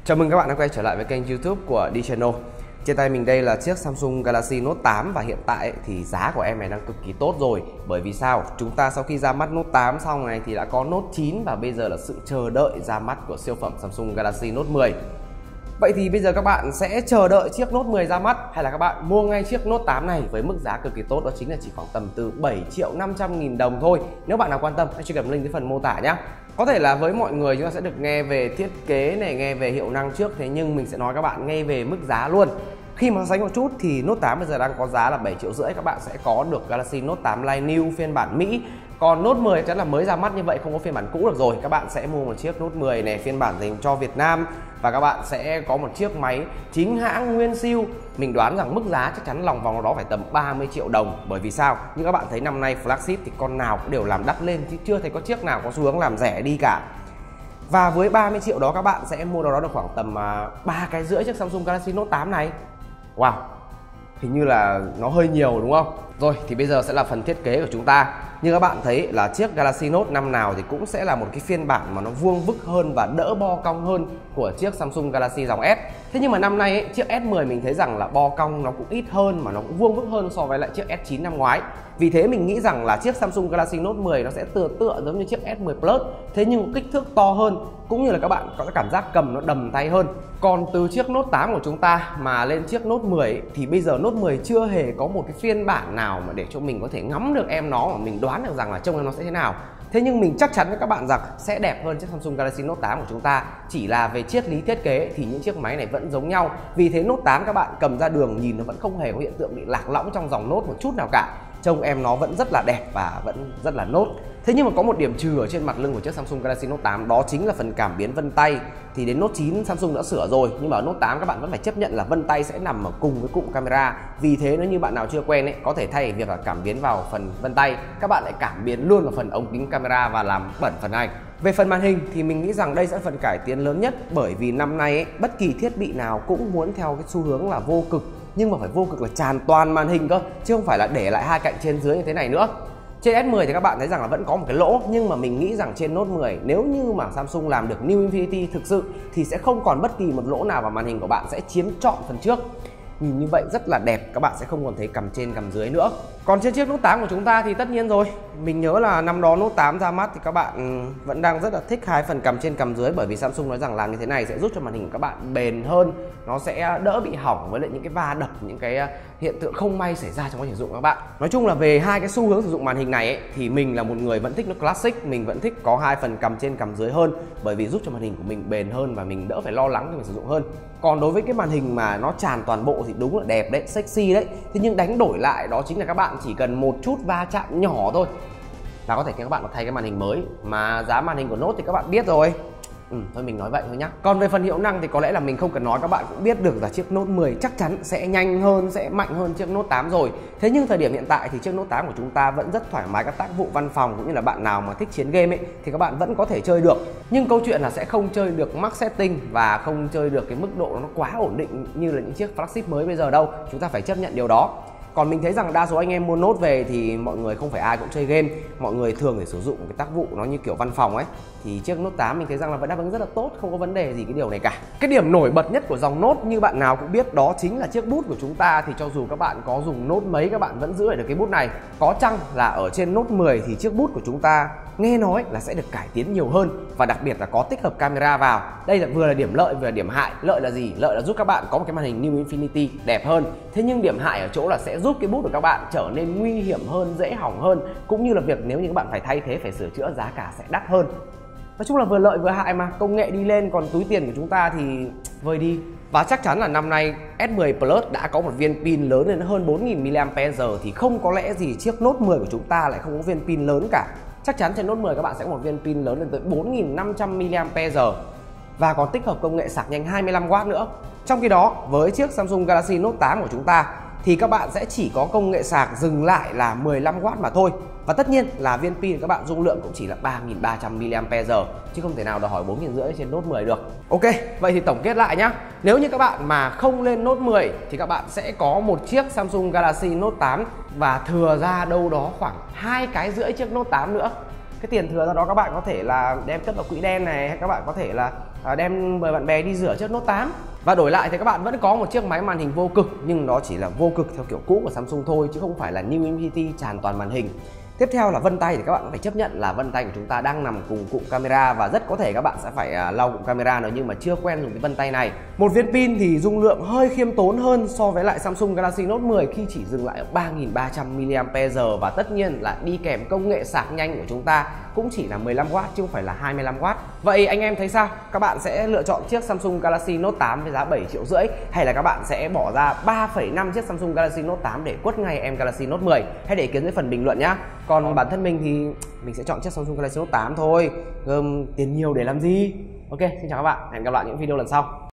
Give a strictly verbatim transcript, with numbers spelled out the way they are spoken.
Chào mừng các bạn đã quay trở lại với kênh YouTube của D Channel. Trên tay mình đây là chiếc Samsung Galaxy Note tám và hiện tại thì giá của em này đang cực kỳ tốt rồi. Bởi vì sao? Chúng ta sau khi ra mắt Note tám xong này thì đã có Note chín và bây giờ là sự chờ đợi ra mắt của siêu phẩm Samsung Galaxy Note mười. Vậy thì bây giờ các bạn sẽ chờ đợi chiếc Note mười ra mắt hay là các bạn mua ngay chiếc Note tám này với mức giá cực kỳ tốt, đó chính là chỉ khoảng tầm từ bảy triệu năm trăm nghìn đồng thôi. Nếu bạn nào quan tâm hãy truy cập link dưới phần mô tả nhé. Có thể là với mọi người chúng ta sẽ được nghe về thiết kế này, nghe về hiệu năng trước, thế nhưng mình sẽ nói các bạn nghe về mức giá luôn. Khi mà so sánh một chút thì Note tám bây giờ đang có giá là bảy triệu rưỡi, các bạn sẽ có được Galaxy Note tám Line New phiên bản Mỹ. Còn Note mười chắc là mới ra mắt như vậy, không có phiên bản cũ được rồi. Các bạn sẽ mua một chiếc Note mười này phiên bản dành cho Việt Nam và các bạn sẽ có một chiếc máy chính hãng nguyên siêu. Mình đoán rằng mức giá chắc chắn lòng vòng đó phải tầm ba mươi triệu đồng. Bởi vì sao? Như các bạn thấy năm nay flagship thì con nào cũng đều làm đắt lên chứ chưa thấy có chiếc nào có xu hướng làm rẻ đi cả. Và với ba mươi triệu đó các bạn sẽ mua đó được khoảng tầm ba cái rưỡi chiếc Samsung Galaxy Note tám này. Wow, hình như là nó hơi nhiều đúng không? Rồi thì bây giờ sẽ là phần thiết kế của chúng ta. Như các bạn thấy là chiếc Galaxy Note năm nào thì cũng sẽ là một cái phiên bản mà nó vuông vức hơn và đỡ bo cong hơn của chiếc Samsung Galaxy dòng S. Thế nhưng mà năm nay ấy, chiếc S mười mình thấy rằng là bo cong nó cũng ít hơn mà nó cũng vuông vức hơn so với lại chiếc S chín năm ngoái. Vì thế mình nghĩ rằng là chiếc Samsung Galaxy Note mười nó sẽ tựa tựa giống như chiếc S mười Plus, thế nhưng kích thước to hơn cũng như là các bạn có cảm giác cầm nó đầm tay hơn. Còn từ chiếc Note tám của chúng ta mà lên chiếc Note mười ấy, thì bây giờ Note mười chưa hề có một cái phiên bản nào mà để cho mình có thể ngắm được em nó mà mình đoán được rằng là trông em nó sẽ thế nào. Thế nhưng mình chắc chắn với các bạn rằng sẽ đẹp hơn chiếc Samsung Galaxy Note tám của chúng ta. Chỉ là về triết lý thiết kế thì những chiếc máy này vẫn giống nhau. Vì thế Note tám các bạn cầm ra đường nhìn nó vẫn không hề có hiện tượng bị lạc lõng trong dòng Note một chút nào cả. Trông em nó vẫn rất là đẹp và vẫn rất là Note. Thế nhưng mà có một điểm trừ ở trên mặt lưng của chiếc Samsung Galaxy Note tám, đó chính là phần cảm biến vân tay. Thì đến Note chín Samsung đã sửa rồi, nhưng mà ở Note tám các bạn vẫn phải chấp nhận là vân tay sẽ nằm ở cùng với cụm camera. Vì thế nếu như bạn nào chưa quen ấy, có thể thay việc là cảm biến vào phần vân tay, các bạn lại cảm biến luôn vào phần ống kính camera và làm bẩn phần này. Về phần màn hình thì mình nghĩ rằng đây sẽ là phần cải tiến lớn nhất, bởi vì năm nay ấy, bất kỳ thiết bị nào cũng muốn theo cái xu hướng là vô cực, nhưng mà phải vô cực là tràn toàn màn hình cơ, chứ không phải là để lại hai cạnh trên dưới như thế này nữa. Trên S mười thì các bạn thấy rằng là vẫn có một cái lỗ, nhưng mà mình nghĩ rằng trên Note mười nếu như mà Samsung làm được New Infinity thực sự thì sẽ không còn bất kỳ một lỗ nào và màn hình của bạn sẽ chiếm trọn phần trước. Nhìn như vậy rất là đẹp, các bạn sẽ không còn thấy cằm trên cằm dưới nữa. Còn trên chiếc Note tám của chúng ta thì tất nhiên rồi, mình nhớ là năm đó Note tám ra mắt thì các bạn vẫn đang rất là thích hai phần cằm trên cằm dưới, bởi vì Samsung nói rằng làm như thế này sẽ giúp cho màn hình của các bạn bền hơn, nó sẽ đỡ bị hỏng với lại những cái va đập, những cái hiện tượng không may xảy ra trong quá trình sử dụng các bạn. Nói chung là về hai cái xu hướng sử dụng màn hình này ấy, thì mình là một người vẫn thích nó classic, mình vẫn thích có hai phần cằm trên cằm dưới hơn, bởi vì giúp cho màn hình của mình bền hơn và mình đỡ phải lo lắng khi mình sử dụng hơn. Còn đối với cái màn hình mà nó tràn toàn bộ thì đúng là đẹp đấy, sexy đấy. Thế nhưng đánh đổi lại đó chính là các bạn chỉ cần một chút va chạm nhỏ thôi là có thể các bạn có thay cái màn hình mới. Mà giá màn hình của Note thì các bạn biết rồi. Ừ, thôi mình nói vậy thôi nhá. Còn về phần hiệu năng thì có lẽ là mình không cần nói, các bạn cũng biết được là chiếc Note mười chắc chắn sẽ nhanh hơn, sẽ mạnh hơn chiếc Note tám rồi. Thế nhưng thời điểm hiện tại thì chiếc Note tám của chúng ta vẫn rất thoải mái các tác vụ văn phòng, cũng như là bạn nào mà thích chiến game ấy thì các bạn vẫn có thể chơi được. Nhưng câu chuyện là sẽ không chơi được max setting và không chơi được cái mức độ nó quá ổn định như là những chiếc flagship mới bây giờ đâu. Chúng ta phải chấp nhận điều đó. Còn mình thấy rằng đa số anh em mua Note về thì mọi người không phải ai cũng chơi game, mọi người thường để sử dụng cái tác vụ nó như kiểu văn phòng ấy, thì chiếc Note tám mình thấy rằng là vẫn đáp ứng rất là tốt, không có vấn đề gì cái điều này cả. Cái điểm nổi bật nhất của dòng Note như bạn nào cũng biết đó chính là chiếc bút của chúng ta. Thì cho dù các bạn có dùng Note mấy các bạn vẫn giữ lại được cái bút này. Có chăng là ở trên Note mười thì chiếc bút của chúng ta nghe nói là sẽ được cải tiến nhiều hơn và đặc biệt là có tích hợp camera vào. Đây là vừa là điểm lợi vừa là điểm hại. Lợi là gì? Lợi là giúp các bạn có một cái màn hình New Infinity đẹp hơn. Thế nhưng điểm hại ở chỗ là sẽ giúp cái bút của các bạn trở nên nguy hiểm hơn, dễ hỏng hơn, cũng như là việc nếu như các bạn phải thay thế, phải sửa chữa, giá cả sẽ đắt hơn. Nói chung là vừa lợi vừa hại mà, công nghệ đi lên còn túi tiền của chúng ta thì vơi đi. Và chắc chắn là năm nay S mười Plus đã có một viên pin lớn lên hơn bốn nghìn mi-li-am-pe-giờ thì không có lẽ gì chiếc Note mười của chúng ta lại không có viên pin lớn cả. Chắc chắn trên Note mười các bạn sẽ có một viên pin lớn lên tới bốn nghìn năm trăm mi-li-am-pe-giờ và còn tích hợp công nghệ sạc nhanh hai mươi lăm oát nữa. Trong khi đó với chiếc Samsung Galaxy Note tám của chúng ta thì các bạn sẽ chỉ có công nghệ sạc dừng lại là mười lăm oát mà thôi. Và tất nhiên là viên pin các bạn dung lượng cũng chỉ là ba nghìn ba trăm mi-li-am-pe-giờ chứ không thể nào đòi hỏi bốn nghìn rưỡi trên Note mười được. Ok, vậy thì tổng kết lại nhá. Nếu như các bạn mà không lên Note mười thì các bạn sẽ có một chiếc Samsung Galaxy Note tám và thừa ra đâu đó khoảng hai cái rưỡi chiếc Note tám nữa. Cái tiền thừa ra đó các bạn có thể là đem cất vào quỹ đen này, hay các bạn có thể là à, đem mời bạn bè đi rửa chiếc Note tám. Và đổi lại thì các bạn vẫn có một chiếc máy màn hình vô cực, nhưng nó chỉ là vô cực theo kiểu cũ của Samsung thôi, chứ không phải là New Infinity tràn toàn màn hình. Tiếp theo là vân tay, thì các bạn phải chấp nhận là vân tay của chúng ta đang nằm cùng cụm camera, và rất có thể các bạn sẽ phải lau cụm camera nếu như mà chưa quen dùng cái vân tay này. Một viên pin thì dung lượng hơi khiêm tốn hơn so với lại Samsung Galaxy Note mười khi chỉ dừng lại ở ba nghìn ba trăm mi li am pe giờ, và tất nhiên là đi kèm công nghệ sạc nhanh của chúng ta cũng chỉ là mười lăm oát chứ không phải là hai mươi lăm oát. Vậy anh em thấy sao? Các bạn sẽ lựa chọn chiếc Samsung Galaxy Note tám với giá bảy triệu rưỡi, hay là các bạn sẽ bỏ ra ba phẩy năm chiếc Samsung Galaxy Note tám để quất ngay em Galaxy Note mười? Hãy để ý kiến dưới phần bình luận nhá. Còn bản thân mình thì mình sẽ chọn chiếc Samsung Galaxy Note tám thôi. Gồm tiền nhiều để làm gì? Ok, xin chào các bạn, hẹn gặp lại những video lần sau.